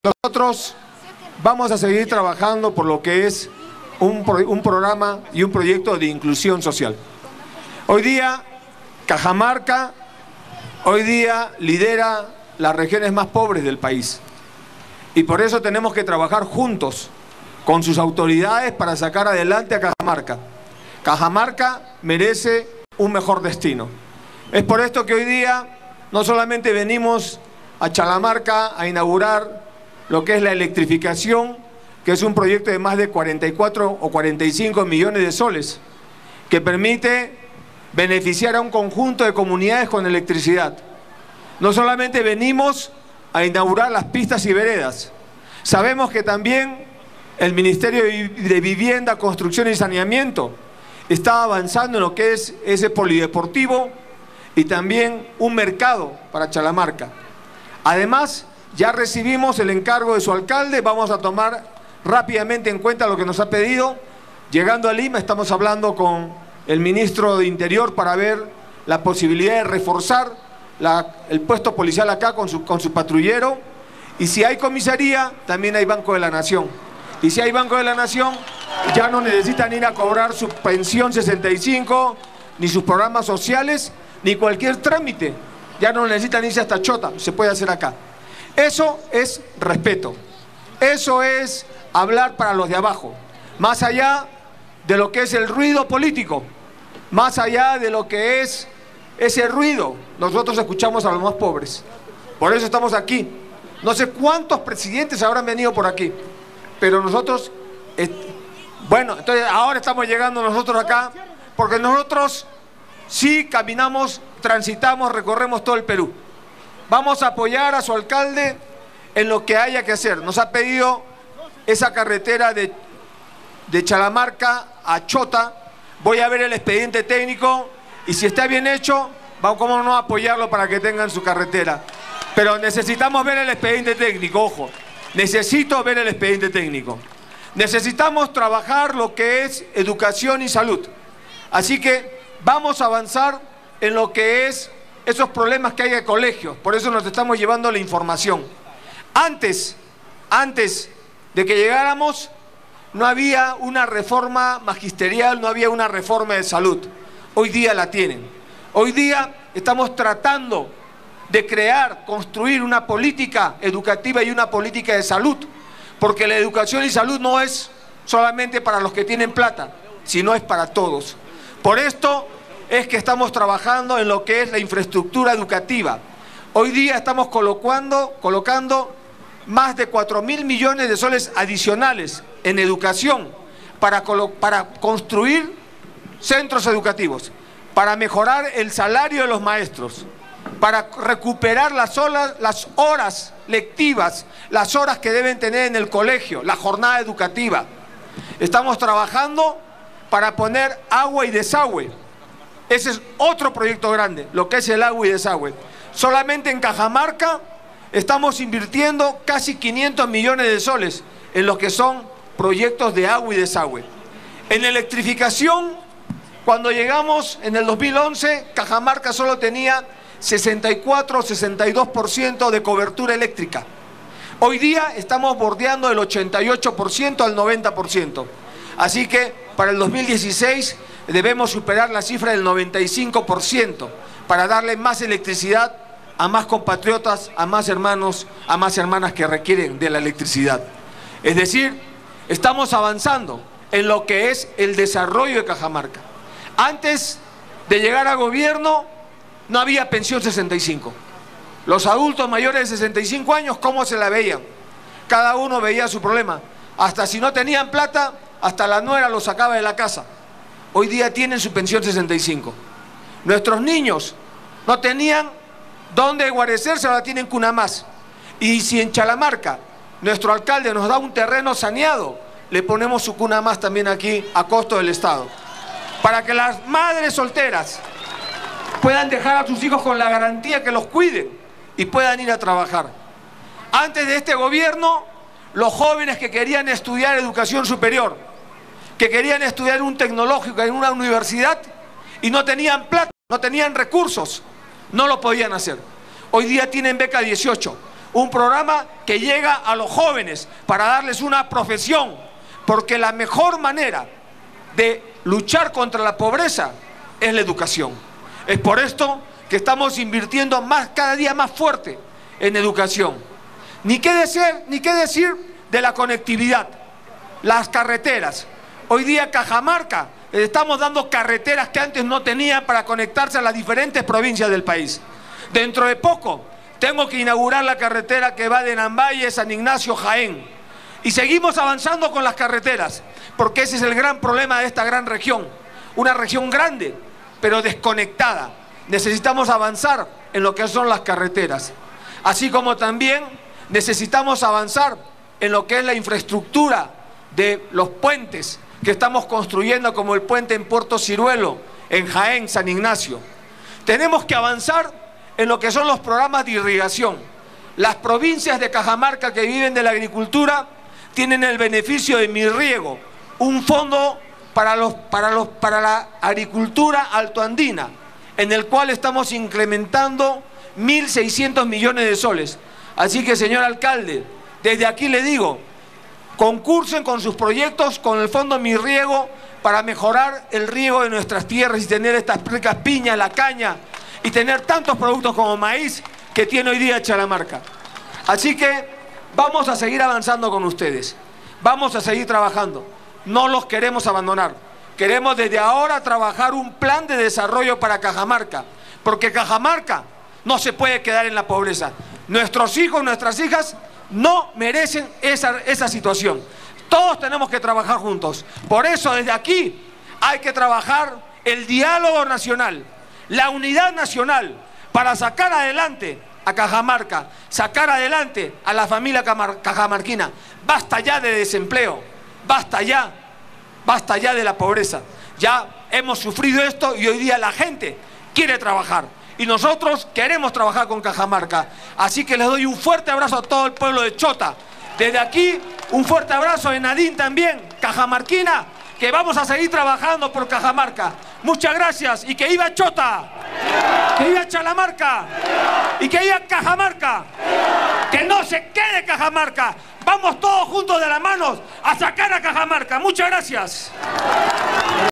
Nosotros vamos a seguir trabajando por lo que es un programa y un proyecto de inclusión social. Hoy día, Cajamarca, lidera las regiones más pobres del país. Y por eso tenemos que trabajar juntos con sus autoridades para sacar adelante a Cajamarca. Cajamarca merece un mejor destino. Es por esto que hoy día no solamente venimos a Chalamarca a inaugurar lo que es la electrificación, que es un proyecto de más de 44 o 45 millones de soles, que permite beneficiar a un conjunto de comunidades con electricidad. No solamente venimos a inaugurar las pistas y veredas, sabemos que también el Ministerio de Vivienda, Construcción y Saneamiento está avanzando en lo que es ese polideportivo y también un mercado para Chalamarca. Además, ya recibimos el encargo de su alcalde, vamos a tomar rápidamente en cuenta lo que nos ha pedido. Llegando a Lima estamos hablando con el ministro de Interior para ver la posibilidad de reforzar el puesto policial acá con su patrullero. Y si hay comisaría, también hay Banco de la Nación. Y si hay Banco de la Nación, ya no necesitan ir a cobrar su pensión 65, ni sus programas sociales, ni cualquier trámite. Ya no necesitan irse hasta Chota, se puede hacer acá. Eso es respeto. Eso es hablar para los de abajo. Más allá de lo que es el ruido político, más allá de lo que es ese ruido, nosotros escuchamos a los más pobres. Por eso estamos aquí. No sé cuántos presidentes habrán venido por aquí, pero nosotros, bueno, entonces ahora estamos llegando nosotros acá, porque nosotros sí caminamos, transitamos, recorremos todo el Perú. Vamos a apoyar a su alcalde en lo que haya que hacer. Nos ha pedido esa carretera de Chalamarca a Chota. Voy a ver el expediente técnico y si está bien hecho, vamos, cómo no apoyarlo para que tengan su carretera. Pero necesitamos ver el expediente técnico, ojo. Necesito ver el expediente técnico. Necesitamos trabajar lo que es educación y salud. Así que vamos a avanzar en lo que es esos problemas que hay en colegios. Por eso nos estamos llevando la información. Antes de que llegáramos, no había una reforma magisterial, no había una reforma de salud. Hoy día la tienen. Hoy día estamos tratando de construir una política educativa y una política de salud, porque la educación y salud no es solamente para los que tienen plata, sino es para todos. Por esto es que estamos trabajando en lo que es la infraestructura educativa. Hoy día estamos colocando más de 4.000 millones de soles adicionales en educación para construir centros educativos, para mejorar el salario de los maestros, para recuperar las horas lectivas, las horas que deben tener en el colegio, la jornada educativa. Estamos trabajando para poner agua y desagüe. Ese es otro proyecto grande, lo que es el agua y desagüe. Solamente en Cajamarca estamos invirtiendo casi 500 millones de soles en lo que son proyectos de agua y desagüe. En electrificación, cuando llegamos en el 2011, Cajamarca solo tenía 64-62% de cobertura eléctrica. Hoy día estamos bordeando el 88% al 90%. Así que para el 2016 debemos superar la cifra del 95% para darle más electricidad a más compatriotas, a más hermanos, a más hermanas que requieren de la electricidad. Es decir, estamos avanzando en lo que es el desarrollo de Cajamarca. Antes de llegar a gobierno no había pensión 65. Los adultos mayores de 65 años, ¿cómo se la veían? Cada uno veía su problema. Hasta si no tenían plata, hasta la nuera los sacaba de la casa. Hoy día tienen su pensión 65. Nuestros niños no tenían dónde guarecerse, ahora tienen cuna más. Y si en Chalamarca nuestro alcalde nos da un terreno saneado, le ponemos su cuna más también aquí a costo del Estado. Para que las madres solteras puedan dejar a sus hijos con la garantía que los cuiden y puedan ir a trabajar. Antes de este gobierno, los jóvenes que querían estudiar educación superior, que querían estudiar un tecnológico en una universidad y no tenían plata, no tenían recursos, no lo podían hacer. Hoy día tienen beca 18. un programa que llega a los jóvenes para darles una profesión, porque la mejor manera de luchar contra la pobreza es la educación. Es por esto que estamos invirtiendo cada día más fuerte en educación. Ni qué decir de la conectividad, las carreteras. Hoy día Cajamarca estamos dando carreteras que antes no tenían para conectarse a las diferentes provincias del país. Dentro de poco tengo que inaugurar la carretera que va de Nambaye, San Ignacio, Jaén. Y seguimos avanzando con las carreteras, porque ese es el gran problema de esta gran región. Una región grande, pero desconectada. Necesitamos avanzar en lo que son las carreteras. Así como también necesitamos avanzar en lo que es la infraestructura de los puentes que estamos construyendo, como el puente en Puerto Ciruelo, en Jaén, San Ignacio. Tenemos que avanzar en lo que son los programas de irrigación. Las provincias de Cajamarca que viven de la agricultura tienen el beneficio de Mi Riego, un fondo para la agricultura altoandina, en el cual estamos incrementando 1.600 millones de soles. Así que, señor alcalde, desde aquí le digo, concursen con sus proyectos con el fondo Mi Riego para mejorar el riego de nuestras tierras y tener estas ricas piñas, la caña, y tener tantos productos como maíz que tiene hoy día Chalamarca. Así que vamos a seguir avanzando con ustedes, vamos a seguir trabajando, no los queremos abandonar. Queremos desde ahora trabajar un plan de desarrollo para Cajamarca, porque Cajamarca no se puede quedar en la pobreza. Nuestros hijos, nuestras hijas no merecen esa situación. Todos tenemos que trabajar juntos. Por eso desde aquí hay que trabajar el diálogo nacional, la unidad nacional, para sacar adelante a Cajamarca, sacar adelante a la familia cajamarquina. Basta ya de desempleo, basta ya de la pobreza. Ya hemos sufrido esto y hoy día la gente quiere trabajar. Y nosotros queremos trabajar con Cajamarca. Así que les doy un fuerte abrazo a todo el pueblo de Chota. Desde aquí, un fuerte abrazo en Nadine también, cajamarquina, que vamos a seguir trabajando por Cajamarca. Muchas gracias y que viva Chota, que viva Chalamarca y que viva Cajamarca. Que no se quede Cajamarca. Vamos todos juntos de las manos a sacar a Cajamarca. Muchas gracias.